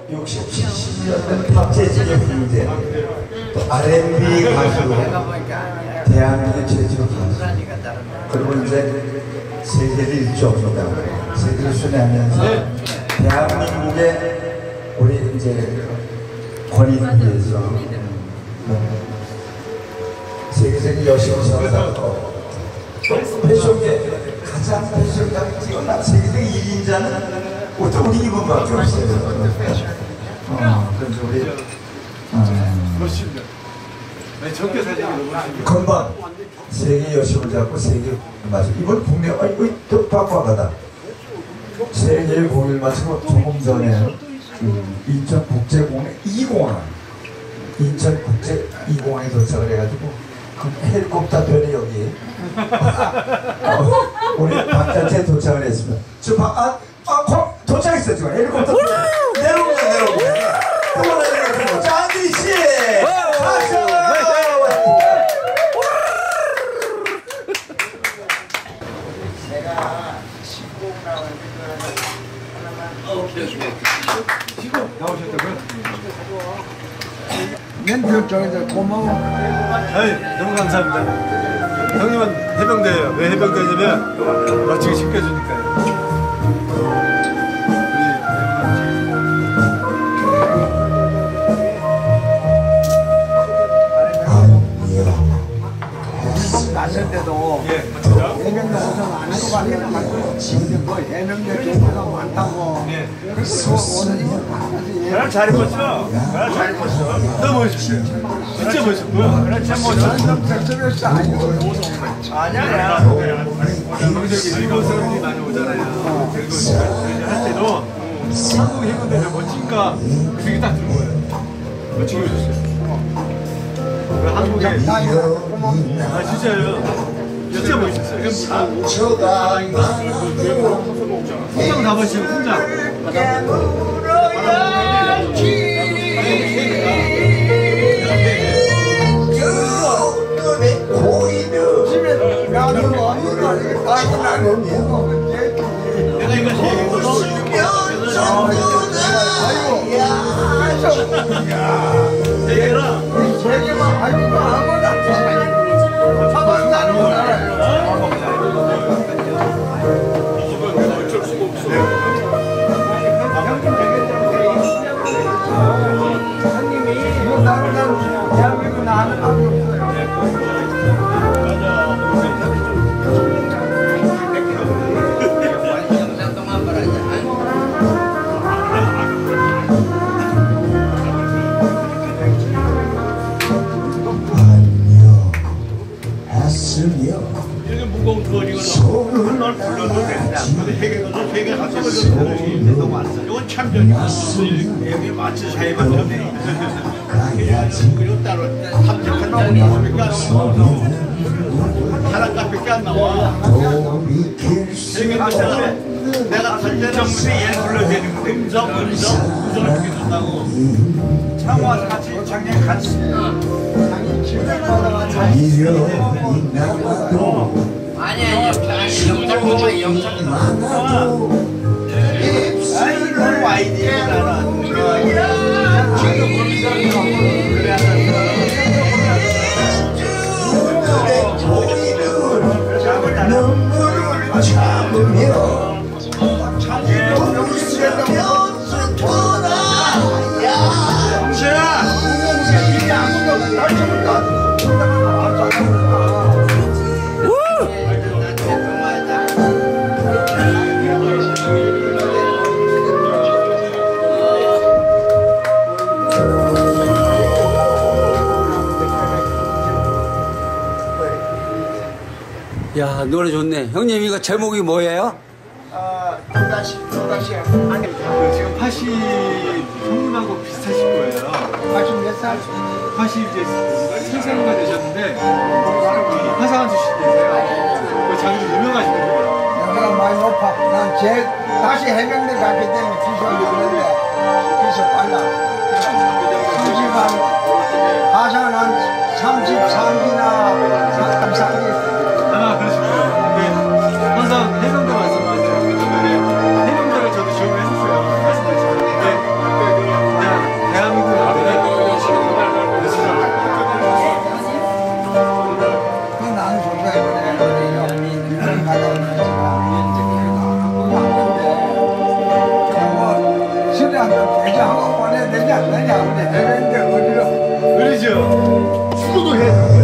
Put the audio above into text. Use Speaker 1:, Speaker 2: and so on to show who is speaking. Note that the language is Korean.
Speaker 1: 60, 70년대 팝 재즈의 황제, 또 R&B 가수로 대한민국의 재즈 가수, 그리고 이제 세계를 일주합니다. 세계를 순회하면서 대한민국의 우리 이제 권위를 위해서 세계적인 여신상을 받고 패션계 가장 패션가를 뛰어난 세계적인 1인자는 우리 이분밖에 없어요. 그래서 우리
Speaker 2: 멋있네. 적게 사진이 너무 멋있네.
Speaker 1: 금방 세계 여신을 잡고 세계 맞아. 이번 국내 또 바꿔가다. 세계 공일 마치고 조금 전에 인천국제공항 2공항 인천국제 2공항에 도착을 해가지고 그 헬리콥터 편에 여기 우리 박자체 도착을 했습니다. 지금 도착했어요. 지금 헬리콥터 내려옵니다. 짠디씨 박수!
Speaker 3: 제가 신곡 나왔는데 하나만
Speaker 2: 지금 나오셨다고요?
Speaker 3: 멘트 쪽에서 고마워.
Speaker 2: 아이, 너무 감사합니다. 형님은 해병대예요. 왜 해병대냐면 멋지게 지켜주니까요.
Speaker 3: 났는데도 해병대 우선 안 하고 가기는 말고 지금 뭐 해병대 경우가 많다고 그래서 오늘
Speaker 2: 나랑 잘 입었어. 나랑 잘 입었어. 너무 멋있어요. 진짜 멋있고요. 그래 참 멋있어. 아니야. 여기저기 일본 사람들이 많이 오잖아요. 그리고 할 때도 한국 해병대가 멋진가 그 생각이 딱 드는 거예요. 멋지게 해줬어요. 한국에 진짜요. 진짜 멋있었어요. 훈장 잡으시고 훈장. 내가 이거 얘들아
Speaker 3: 세계만 가지고 아무나 사방다는 거 알아요.
Speaker 2: 어쩔 수가 없어.
Speaker 3: 이거 다른 대한민국 나는 아무 없어요.
Speaker 2: 이렇게 무거운 거리가 널 불러도 된다. 근데 세계 가서 불러도 너무 안 써. 이건 참전이야. 여기 마치 사회만 되네. 그리고 따로 탐색한 나오니까 하나값밖에 안 나와. 세계 가서 내가 탈 때는 얘를 불러줘야 되는데 음성 어떻게 준다고. 창 와서 같이 작년에 같이
Speaker 4: 아니야 영상
Speaker 2: 이걸 와이디라는
Speaker 1: 눈물을 참으며
Speaker 4: 야 노래 좋네. 형님 이거 제목이 뭐예요?
Speaker 3: 또다시 아니
Speaker 2: 지금 80 형님하고 비슷하실 거예요.
Speaker 3: 80몇 살?
Speaker 2: 80 이제 3살인가 되셨는데 화상한 출신이세요. 그 자기도 유명하신 분이에요.
Speaker 3: 내가 많이 높아. 난 다시 해병대 갔기 때문에 기술이 있는데 기술 빨라. 30한 가상 한 33기나 33기.
Speaker 2: 아 그러실 거예요. 근데 항상 해병대 말씀하세요. 해병대를 저도 지원을 했었어요. 말씀하시는데
Speaker 3: 대장하고 보내야 되지 않느냐 우리 해병대 어디로
Speaker 2: 그러죠. 축구도 해.